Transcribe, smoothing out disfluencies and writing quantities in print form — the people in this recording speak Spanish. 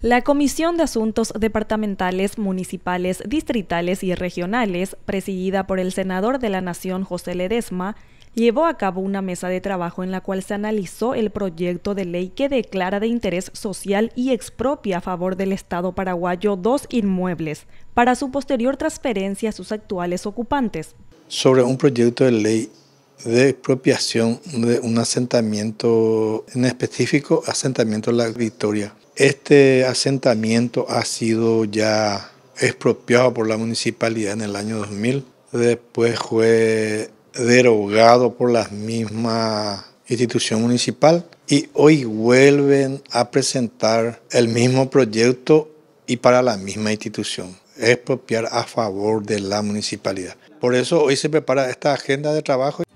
La Comisión de Asuntos Departamentales, Municipales, Distritales y Regionales, presidida por el senador de la Nación José Ledesma, llevó a cabo una mesa de trabajo en la cual se analizó el proyecto de ley que declara de interés social y expropia a favor del Estado paraguayo 2 inmuebles, para su posterior transferencia a sus actuales ocupantes. Sobre un proyecto de ley de expropiación de un asentamiento, en específico asentamiento La Victoria. Este asentamiento ha sido ya expropiado por la municipalidad en el año 2000, después fue derogado por la misma institución municipal y hoy vuelven a presentar el mismo proyecto y para la misma institución, expropiar a favor de la municipalidad. Por eso hoy se prepara esta agenda de trabajo.